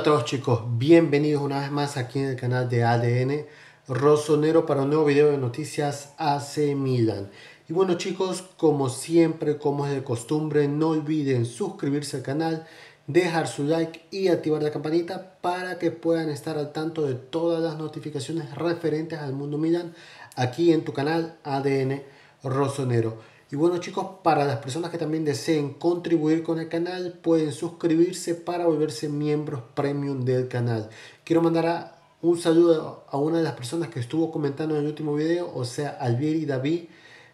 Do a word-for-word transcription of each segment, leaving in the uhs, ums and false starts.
Hola a todos chicos, bienvenidos una vez más aquí en el canal de A D N Rossonero para un nuevo video de noticias A C Milan. Y bueno chicos, como siempre, como es de costumbre, no olviden suscribirse al canal, dejar su like y activar la campanita para que puedan estar al tanto de todas las notificaciones referentes al mundo Milan aquí en tu canal A D N Rossonero. Y bueno chicos, para las personas que también deseen contribuir con el canal, pueden suscribirse para volverse miembros premium del canal. Quiero mandar a, un saludo a una de las personas que estuvo comentando en el último video, o sea, Alvieri David.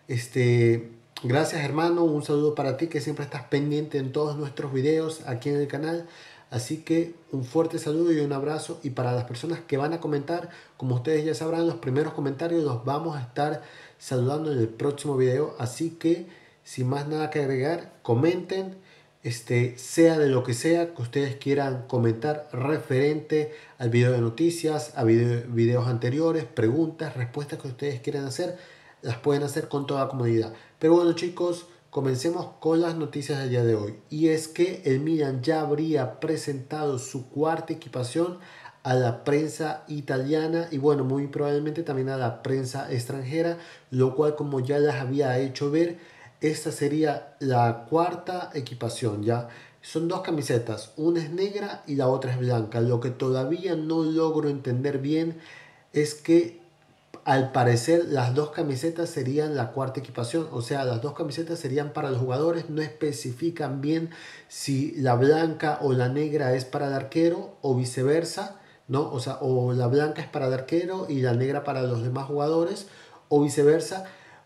Este, gracias hermano, un saludo para ti que siempre estás pendiente en todos nuestros videos aquí en el canal. Así que un fuerte saludo y un abrazo. Y para las personas que van a comentar, como ustedes ya sabrán, los primeros comentarios los vamos a estar saludando en el próximo video. Así que sin más nada que agregar, comenten, este, sea de lo que sea que ustedes quieran comentar referente al video de noticias, a video, videos anteriores, preguntas, respuestas que ustedes quieran hacer, las pueden hacer con toda comodidad. Pero bueno chicos, comencemos con las noticias del día de hoy. Y es que el Milan ya habría presentado su cuarta equipación a la prensa italiana y bueno, muy probablemente también a la prensa extranjera, lo cual, como ya les había hecho ver, esta sería la cuarta equipación. Ya son dos camisetas, una es negra y la otra es blanca. Lo que todavía no logro entender bien es que al parecer las dos camisetas serían la cuarta equipación, o sea, las dos camisetas serían para los jugadores. No especifican bien si la blanca o la negra es para el arquero o viceversa, ¿no? O sea, o la blanca es para el arquero y la negra para los demás jugadores, o viceversa,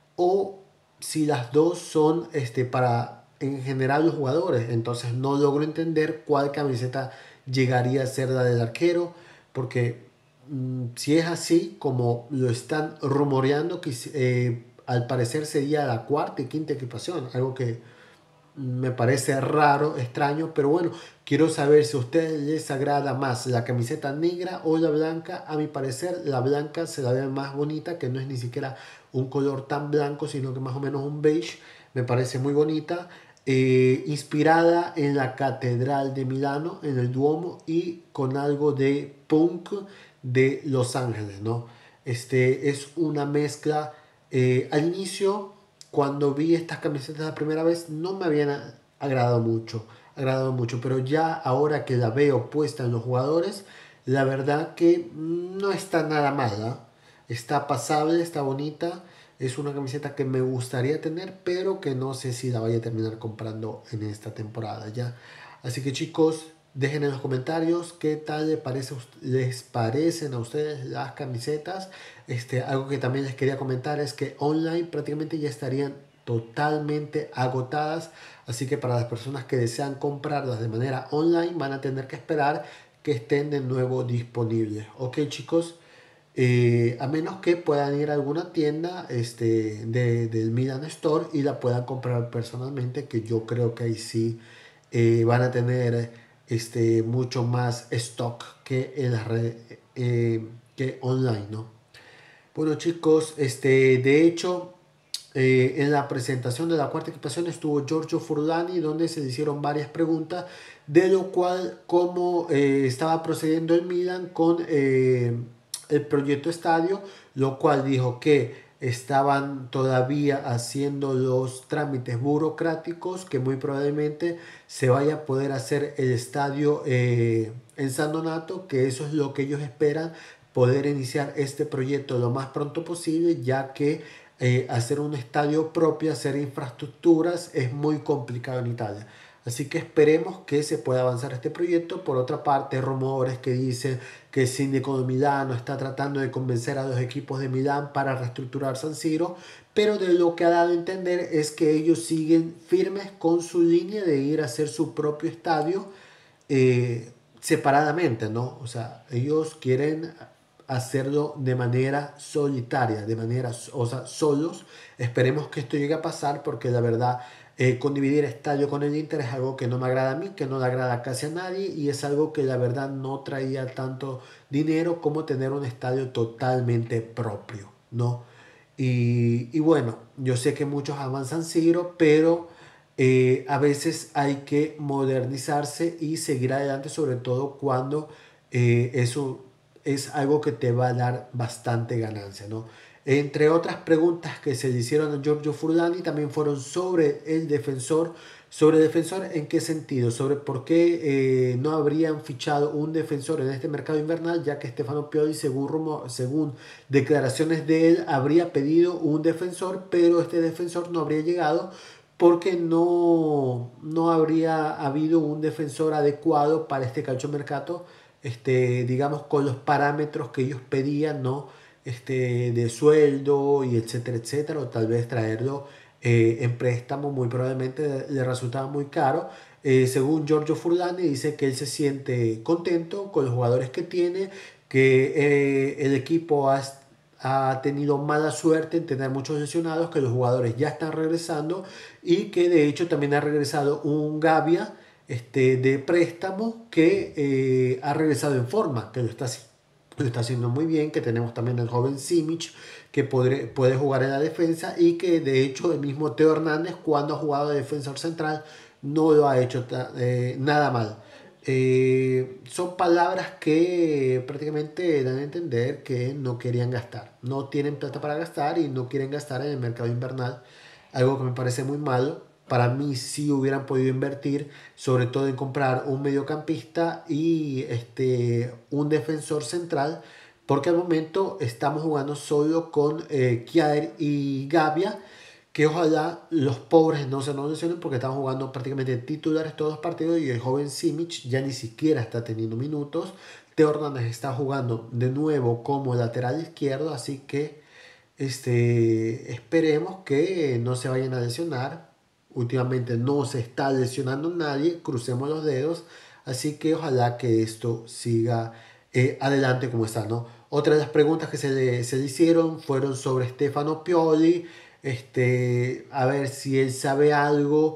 o si las dos son este, para en general los jugadores. Entonces no logro entender cuál camiseta llegaría a ser la del arquero, porque si es así como lo están rumoreando, que eh, al parecer sería la cuarta y quinta equipación, algo que me parece raro, extraño, pero bueno, quiero saber si a ustedes les agrada más la camiseta negra o la blanca. A mi parecer la blanca se la ve más bonita, que no es ni siquiera un color tan blanco, sino que más o menos un beige. Me parece muy bonita, eh, inspirada en la Catedral de Milano, en el Duomo, y con algo de punk de Los Ángeles, ¿no? Este es una mezcla. Eh, al inicio, cuando vi estas camisetas la primera vez, no me habían agradado mucho, agradado mucho, pero ya ahora que la veo puesta en los jugadores, la verdad que no está nada mala, está pasable, está bonita. Es una camiseta que me gustaría tener, pero que no sé si la vaya a terminar comprando en esta temporada ya. Así que chicos, dejen en los comentarios qué tal les, parece, les parecen a ustedes las camisetas. Este, algo que también les quería comentar es que online prácticamente ya estarían totalmente agotadas. Así que para las personas que desean comprarlas de manera online van a tener que esperar que estén de nuevo disponibles. Ok chicos. Eh, a menos que puedan ir a alguna tienda este, de, del Milan Store y la puedan comprar personalmente, que yo creo que ahí sí eh, van a tener este, mucho más stock que en las redes, eh, que online, ¿no? Bueno chicos, este, de hecho, eh, en la presentación de la cuarta equipación estuvo Giorgio Furlani, donde se le hicieron varias preguntas, de lo cual cómo eh, estaba procediendo el Milan con eh, el proyecto estadio, lo cual dijo que estaban todavía haciendo los trámites burocráticos, que muy probablemente se vaya a poder hacer el estadio eh, en San Donato, que eso es lo que ellos esperan, poder iniciar este proyecto lo más pronto posible, ya que eh, hacer un estadio propio, hacer infraestructuras es muy complicado en Italia. Así que esperemos que se pueda avanzar este proyecto. Por otra parte, rumores que dicen que el síndico de Milano está tratando de convencer a los equipos de Milán para reestructurar San Siro, pero de lo que ha dado a entender es que ellos siguen firmes con su línea de ir a hacer su propio estadio eh, separadamente, ¿no? O sea, ellos quieren hacerlo de manera solitaria, de manera, o sea, solos. Esperemos que esto llegue a pasar, porque la verdad, eh, con dividir estadio con el Inter es algo que no me agrada a mí, que no le agrada casi a nadie, y es algo que la verdad no traía tanto dinero como tener un estadio totalmente propio, ¿no? Y, y bueno, yo sé que muchos aman San Siro, pero eh, a veces hay que modernizarse y seguir adelante, sobre todo cuando eh, eso es algo que te va a dar bastante ganancia, ¿no? Entre otras preguntas que se le hicieron a Giorgio Furlani también fueron sobre el defensor. ¿Sobre defensor en qué sentido? Sobre por qué eh, no habrían fichado un defensor en este mercado invernal, ya que Stefano Pioli, según, rumo, según declaraciones de él, habría pedido un defensor, pero este defensor no habría llegado porque no, no habría habido un defensor adecuado para este calciomercato, este, digamos, con los parámetros que ellos pedían, ¿no? Este, de sueldo y etcétera, etcétera, o tal vez traerlo eh, en préstamo muy probablemente le resultaba muy caro. Eh, según Giorgio Furlani, dice que él se siente contento con los jugadores que tiene, que eh, el equipo ha, ha tenido mala suerte en tener muchos lesionados, que los jugadores ya están regresando y que de hecho también ha regresado un Gavia este, de préstamo que eh, ha regresado en forma, que lo está, lo está haciendo muy bien, que tenemos también el joven Simic que podré, puede jugar en la defensa y que de hecho el mismo Teo Hernández cuando ha jugado de defensor central no lo ha hecho eh, nada mal. Eh, son palabras que prácticamente dan a entender que no querían gastar, no tienen plata para gastar y no quieren gastar en el mercado invernal, algo que me parece muy malo. Para mí sí hubieran podido invertir, sobre todo en comprar un mediocampista y este, un defensor central, porque al momento estamos jugando solo con eh, Kjaer y Gavia, que ojalá los pobres no se nos lesionen porque están jugando prácticamente titulares todos los partidos y el joven Simic ya ni siquiera está teniendo minutos. Teo Hernández está jugando de nuevo como lateral izquierdo, así que este, esperemos que no se vayan a lesionar. Últimamente no se está lesionando nadie, crucemos los dedos, así que ojalá que esto siga eh, adelante como está, ¿no? Otra de las preguntas que se le, se le hicieron fueron sobre Stefano Pioli, este, a ver si él sabe algo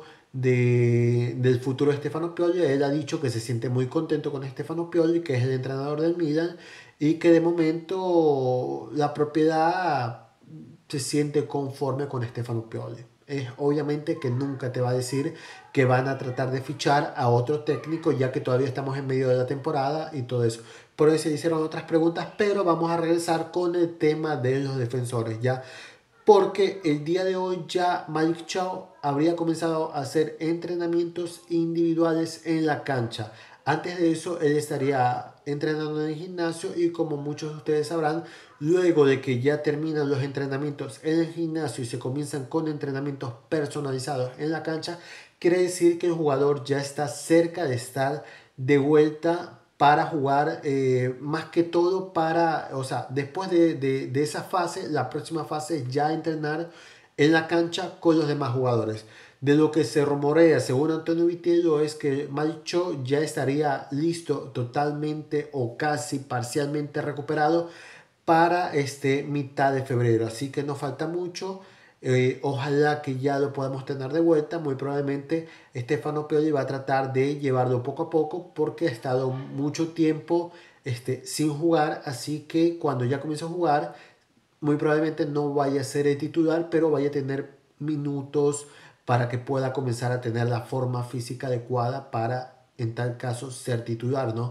de, del futuro de Stefano Pioli. Él ha dicho que se siente muy contento con Stefano Pioli, que es el entrenador del Milan, y que de momento la propiedad se siente conforme con Stefano Pioli. Es obviamente que nunca te va a decir que van a tratar de fichar a otro técnico, ya que todavía estamos en medio de la temporada y todo eso. Por eso se hicieron otras preguntas, pero vamos a regresar con el tema de los defensores, ya. Porque el día de hoy ya Malik Chow habría comenzado a hacer entrenamientos individuales en la cancha. Antes de eso, él estaría entrenando en el gimnasio y como muchos de ustedes sabrán, luego de que ya terminan los entrenamientos en el gimnasio y se comienzan con entrenamientos personalizados en la cancha, quiere decir que el jugador ya está cerca de estar de vuelta para jugar, eh, más que todo para, o sea, después de, de, de esa fase, la próxima fase es ya entrenar en la cancha con los demás jugadores. De lo que se rumorea, según Antonio Vitello, es que Malcho ya estaría listo totalmente o casi parcialmente recuperado para este mitad de febrero. Así que no falta mucho. Eh, ojalá que ya lo podamos tener de vuelta. Muy probablemente Stefano Pioli va a tratar de llevarlo poco a poco porque ha estado mucho tiempo este, sin jugar. Así que cuando ya comience a jugar, muy probablemente no vaya a ser el titular, pero vaya a tener minutos para que pueda comenzar a tener la forma física adecuada para, en tal caso, ser titular, ¿no?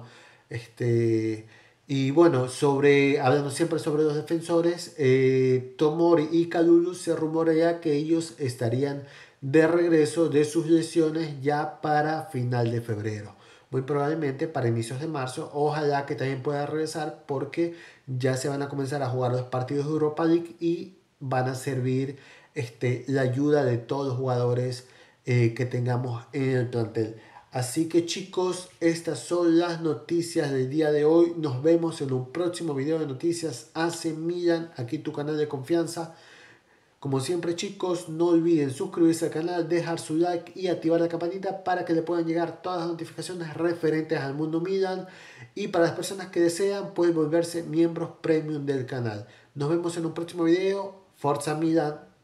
Este, y bueno, sobre, hablando siempre sobre los defensores, eh, Tomori y Kalulu se rumorea que ellos estarían de regreso de sus lesiones ya para final de febrero. Muy probablemente para inicios de marzo, ojalá que también pueda regresar porque ya se van a comenzar a jugar los partidos de Europa League y van a servir este, la ayuda de todos los jugadores eh, que tengamos en el plantel. Así que chicos, estas son las noticias del día de hoy. Nos vemos en un próximo video de noticias A C Milan, aquí tu canal de confianza. Como siempre chicos, no olviden suscribirse al canal, dejar su like y activar la campanita para que le puedan llegar todas las notificaciones referentes al mundo Milan. Y para las personas que desean, pueden volverse miembros premium del canal. Nos vemos en un próximo video. Forza Milan.